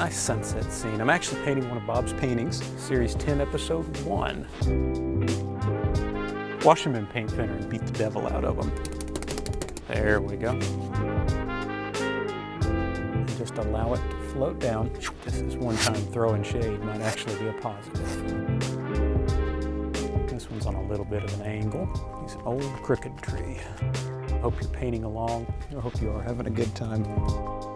Nice sunset scene. I'm actually painting one of Bob's paintings, Series 10, Episode 1. Wash them in paint thinner and beat the devil out of them. There we go. And just allow it to float down. This is one-time throwing shade, might actually be a positive. This one's on a little bit of an angle. He's an old crooked tree. Hope you're painting along. I hope you are having a good time.